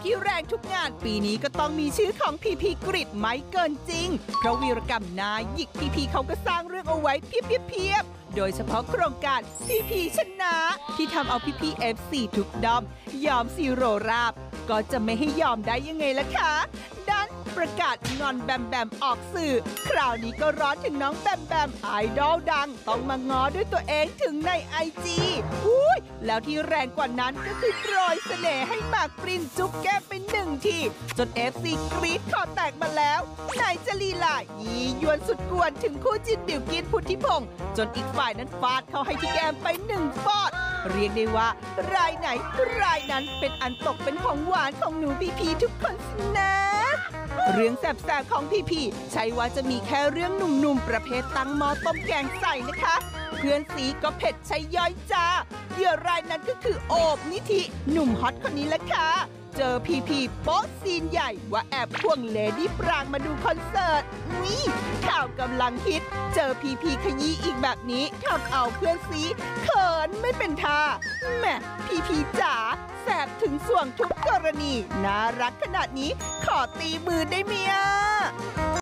ที่แรงทุกงานปีนี้ก็ต้องมีชื่อของพีพีกริดไม่เกินจริงเพราะวีรกรรมนาหยิกพีพีเขาก็สร้างเรื่องเอาไว้เพียบโดยเฉพาะโครงการพีพีชนะที่ทำเอาพีพีFCทุกด้อมยอมซีโรราบก็จะไม่ให้ยอมได้ยังไงล่ะคะดันประกาศงอนแบมแบมออกสื่อคราวนี้ก็ร้อนถึงน้องแบมแบมไอดอลดังต้องมาง้อด้วยตัวเองถึงในIGแล้วที่แรงกว่านั้นก็คือโปรยเสน่ห์ให้หมากปรินจุ๊บแก้มไป1 ทีจน FC กรี๊ดคอแตกมาแล้วไหนจะลีลายียวนสุดกวนถึงคู่จิ้นบิวกินพุทธิพงศ์จนอีกฝ่ายนั้นฟาดเข้าให้ที่แก้มไป1 ฟอดเรียกได้ว่ารายไหนรายนั้นเป็นอันตกเป็นของหวานของหนูพีพีทุกคนสินะเรื่องแสบๆของพีพีใช่ว่าจะมีแค่เรื่องหนุ่มๆประเภทตั้งหม้อต้มแกงใส่นะคะเพื่อนสีก็เผ็ดใช้ย่อยจ้าเหยื่อรายนั้นก็คือโอบนิธิหนุ่มฮอตคนนี้แหละค่ะเจอพีพีโป๊ะซีนใหญ่ว่าแอบควงเลดี้ปรางมาดูคอนเสิร์ตนี่ข่าวกำลังฮิตเจอพีพีขยี้อีกแบบนี้ทำเอาเพื่อนซีเขินไม่เป็นท่าแหม่พีพีจ๋าแสบถึงส่วงทุกกรณีน่ารักขนาดนี้ขอตีมือได้ไหมอ่ะ